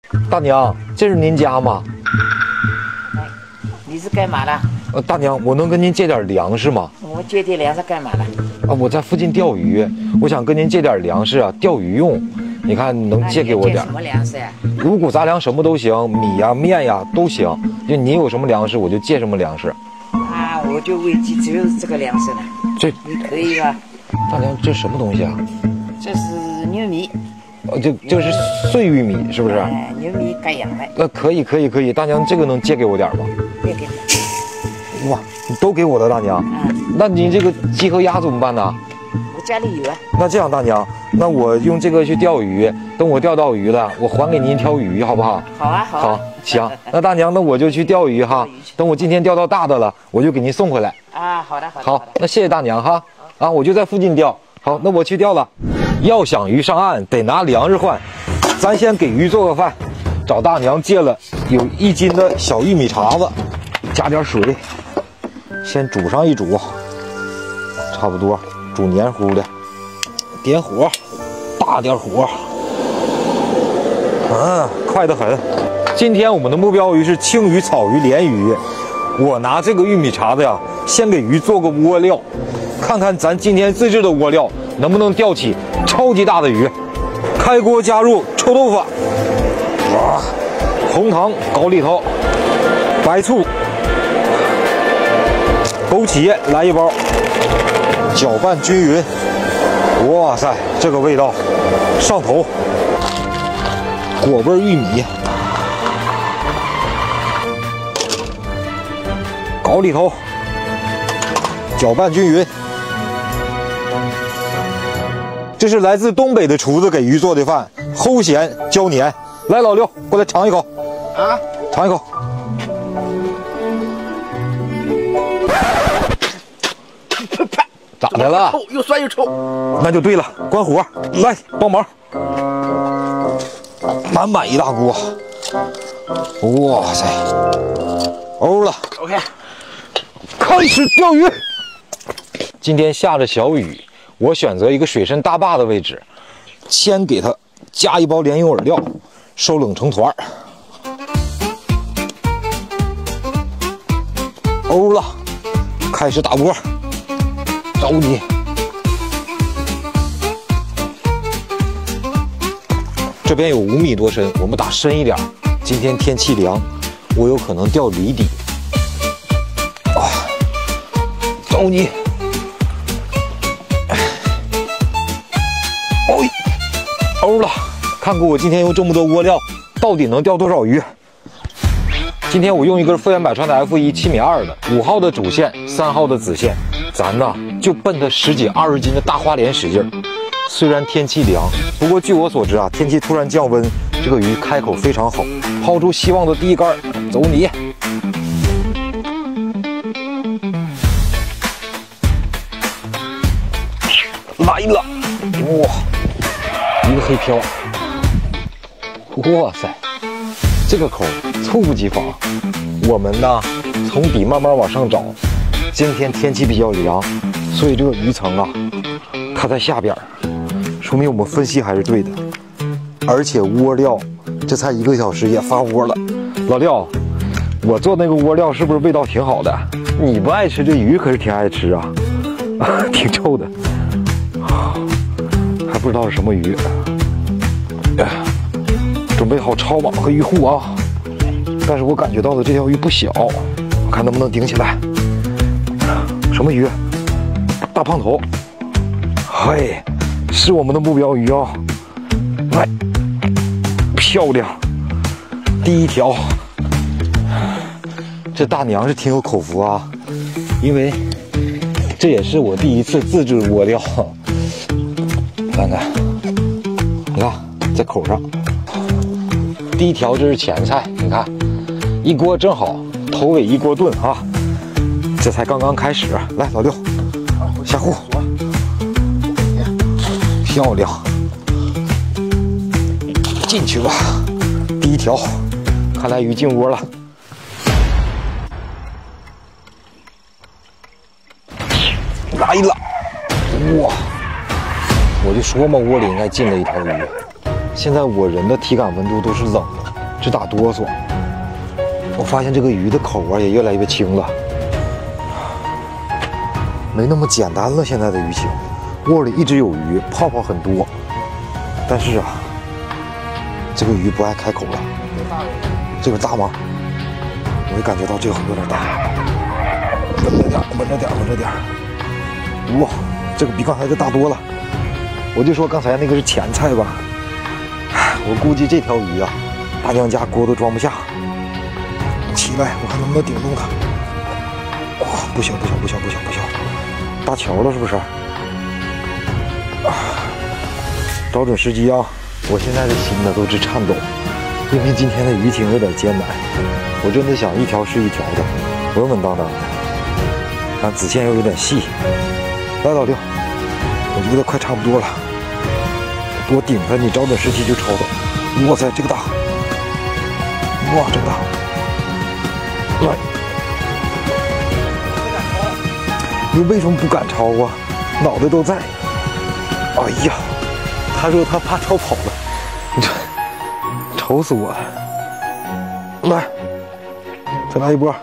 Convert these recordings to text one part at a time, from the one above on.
大娘，这是您家吗？ 哎，你是干嘛的？ 大娘，我能跟您借点粮食吗？ 我借点粮食干嘛的？ 我在附近钓鱼，我想跟您借点粮食啊，钓鱼用。你看能借给我点？ 什么粮食呀？ 五谷杂粮什么都行，米呀、面呀都行。就你有什么粮食，我就借什么粮食。 啊，我就为鸡只有这个粮食了。 这你可以吧？ 大娘，这什么东西啊？ 这是牛米。 这是碎玉米是不是？ 哎，牛米改养的。 可以，大娘，这个能借给我点吗？ 别给你。 哇，你都给我的大娘。那你这个鸡和鸭怎么办呢？ 我家里有啊。 那这样，大娘，那我用这个去钓鱼，等我钓到鱼了，我还给您一条鱼，好不好？ 好啊，好啊。 好，行。那大娘，那我就去钓鱼哈。等我今天钓到大的了，我就给您送回来。 啊，好的，好的。 好，那谢谢大娘哈。啊，我就在附近钓。好，那我去钓了。要想鱼上岸，得拿粮食换。咱先给鱼做个饭，找大娘借了有1斤的小玉米碴子，加点水，先煮上一煮，差不多煮黏糊的。点火，大点火，快得很。今天我们的目标鱼是青鱼、草鱼、鲢鱼。我拿这个玉米碴子呀，先给鱼做个窝料，看看咱今天自制的窝料能不能钓起超级大的鱼。开锅加入臭豆腐，红糖、高丽头、白醋、枸杞来1包，搅拌均匀。哇塞，这个味道上头！果味玉米、高丽头，搅拌均匀。这是来自东北的厨子给鱼做的饭，齁咸焦黏。来，老六，过来尝一口。 啊， 尝一口。咋的了？ 臭，又酸又臭。 那就对了，关火，来帮忙。满一大锅。哇塞，欧了。 OK， 开始钓鱼。今天下着小雨，我选择一个水深大坝的位置，先给它加1包莲蓉饵料，收冷成团。欧了，开始打窝，着急。这边有5米多深，我们打深一点。今天天气凉，我有可能钓离底。着急。欧了，看看我今天用这么多窝料，到底能钓多少鱼？今天我用一根富源百川的 F1 7.2米的，5号的主线，3号的子线，咱呢就奔着10几20斤的大花鲢使劲儿。虽然天气凉，不过据我所知啊，天气突然降温，这个鱼开口非常好，抛出希望的第一杆，走你！来了，哇！一个黑漂，哇塞，这个口猝不及防。我们呢从底慢慢往上找，今天天气比较凉，所以这个鱼层啊它在下边，说明我们分析还是对的。而且窝料这才1个小时也发窝了。老廖，我做那个窝料是不是味道挺好的？你不爱吃，这鱼可是挺爱吃啊，挺臭的。还不知道是什么鱼，准备好抄网和鱼护啊！但是我感觉到的这条鱼不小，我看能不能顶起来。什么鱼？大胖头。嘿，是我们的目标鱼啊！来，漂亮，第1条。这大娘是挺有口福啊，因为这也是我第1次自制窝料。看看，你看在口上，第1条这是前菜，你看一锅正好，头尾一锅炖啊！这才刚刚开始，来老六下护，漂亮，进去吧，第1条，看来鱼进窝了，来了，哇！我就说嘛，窝里应该进了1条鱼。现在我人的体感温度都是冷的， 直打哆嗦。我发现这个鱼的口啊也越来越轻了，没那么简单了。现在的鱼情，窝里一直有鱼，泡泡很多，但是啊，这个鱼不爱开口了。这个大吗？我也感觉到这个有点大，稳着点，稳着点，稳着点。哇，这个比刚才的大多了。我就说刚才那个是前菜吧，我估计这条鱼啊，大娘家锅都装不下。起来，我看能不能顶动它。哇，不行不行不行不行不行，大桥了是不是？找准时机啊！我现在的心呢都直颤抖，因为今天的鱼情有点艰难。我真的想一条是一条的，稳稳当当的，但子线又有点细。来，老六，我觉得快差不多了，多顶它，你找准时机就抄它。哇塞，这个大！哇，真大！来，你为什么不敢抄啊？脑袋都在。哎呀，他说他怕抄跑了，你这愁死我了。来，再来一波。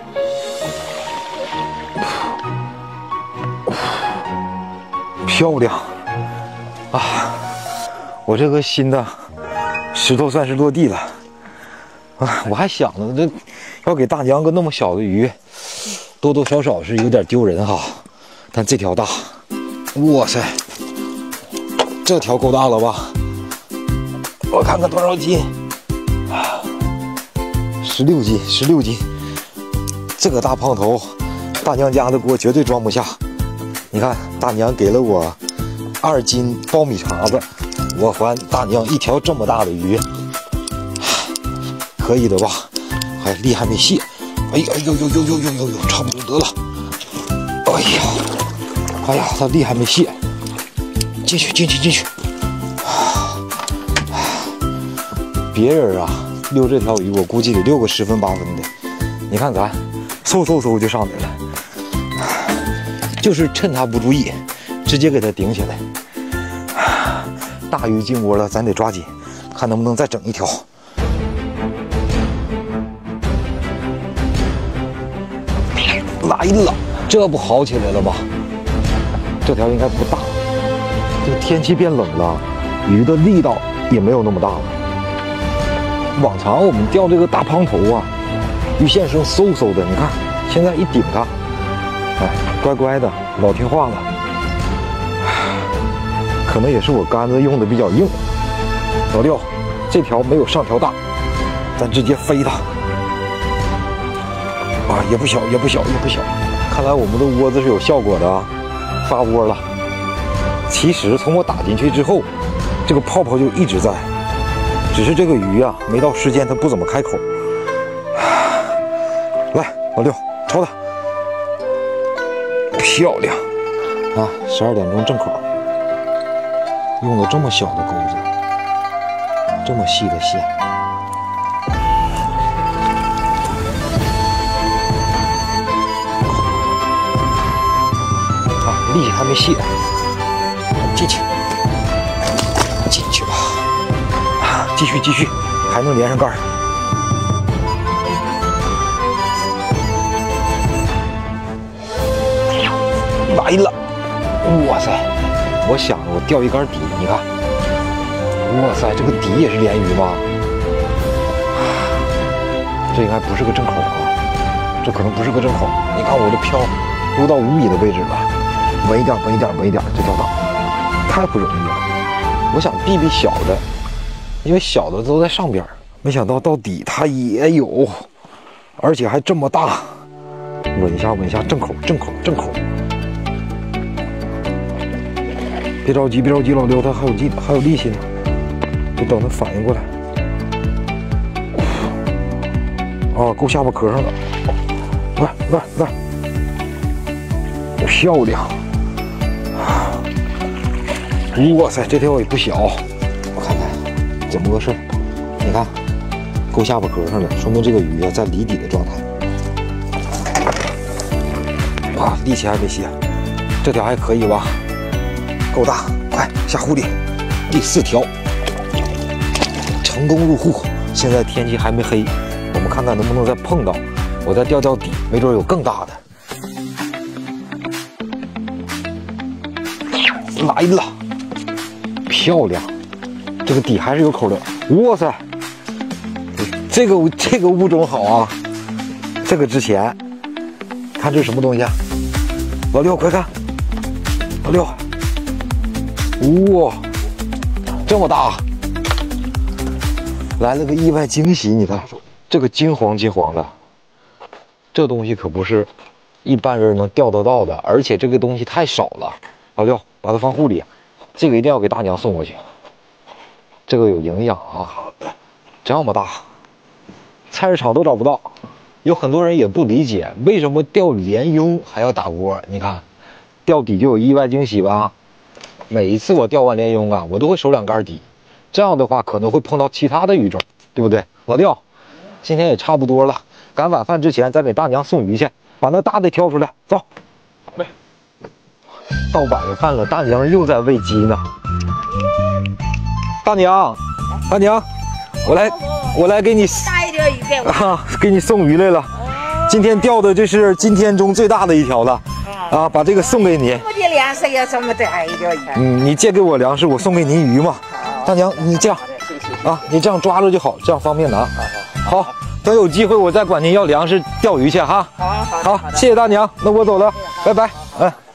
漂亮啊！我这个新的石头算是落地了啊！我还想呢，这要给大娘个那么小的鱼，多多少少是有点丢人哈。但这条大，哇塞，这条够大了吧？我看看多少斤，16斤，16斤。这个大胖头，大娘家的锅绝对装不下。你看，大娘给了我2斤苞米碴子，我还大娘一条这么大的鱼，可以的吧？还力还没泄，哎呀呦呦呦呦呦呦呦，差不多得了。哎呀，哎呀，它力还没泄，进去进去进去。别人啊溜这条鱼，我估计得溜个10分8分的。你看咱嗖嗖嗖就上来了。就是趁他不注意，直接给他顶起来。大鱼进窝了，咱得抓紧，看能不能再整一条。来了，这不好起来了吗？这条应该不大，这个天气变冷了，鱼的力道也没有那么大了。往常我们钓这个大胖头啊，鱼线声嗖嗖的，你看现在一顶它。哎，乖乖的，老听话了。可能也是我杆子用的比较硬。老六，这条没有上条大，咱直接飞它。啊，也不小，也不小，也不小。看来我们的窝子是有效果的啊，发窝了。其实从我打进去之后，这个泡泡就一直在，只是这个鱼啊，没到时间它不怎么开口。来，老六，抄它。漂亮啊！12点钟正口，用了这么小的钩子，这么细的线，啊，力气还没泄，进去，进去吧，啊，继续继续，还能连上杆儿。来了，哇塞！我想我钓一竿底，你看，哇塞，这个底也是鲢鱼吗？这应该不是个正口啊，这可能不是个正口。你看我这漂撸到5米的位置了，稳一点，稳一点，稳一点，这条大，太不容易了。我想避避小的，因为小的都在上边，没想到到底它也有，而且还这么大。稳一下，稳一下，正口，正口，正口。别着急，别着急，老刘他还有力气呢，得等他反应过来。啊，够下巴壳上了，来来来，漂亮！哇塞，这条也不小，我看看怎么个事？你看，够下巴壳上了，说明这个鱼啊在离底的状态。啊，力气还没泄，这条还可以吧？够大，快下湖里，第4条，成功入户。 现在天气还没黑，我们看看能不能再碰到，我再钓钓底，没准有更大的。来了，漂亮，这个底还是有口的。哇塞，这个物种好啊，这个值钱。看这是什么东西啊？老六，快看，老六，哇，这么大！来了个意外惊喜，你看，这个金黄金黄的，这东西可不是一般人能钓得到的，而且这个东西太少了。老六，把它放护里，这个一定要给大娘送过去，这个有营养啊。这么大，菜市场都找不到。有很多人也不理解为什么钓鲢鳙还要打锅。你看，钓底就有意外惊喜吧？每一次我钓完鲢鳙啊，我都会收2竿底。这样的话可能会碰到其他的鱼种，对不对？老六，今天也差不多了，赶晚饭之前再给大娘送鱼去，把那大的挑出来，走。喂，到晚饭了，大娘又在喂鸡呢。大娘，大娘，我来给你大一条鱼给我啊，给你送鱼来了。今天钓的这是今天中最大的一条了。啊，把这个送给你。 我的粮食要这么大一条鱼。 你借给我粮食，我送给您鱼嘛。大娘，你这样啊，你这样抓着就好，这样方便拿。好，等有机会我再管您要粮食钓鱼去哈。好，谢谢大娘，那我走了，拜拜。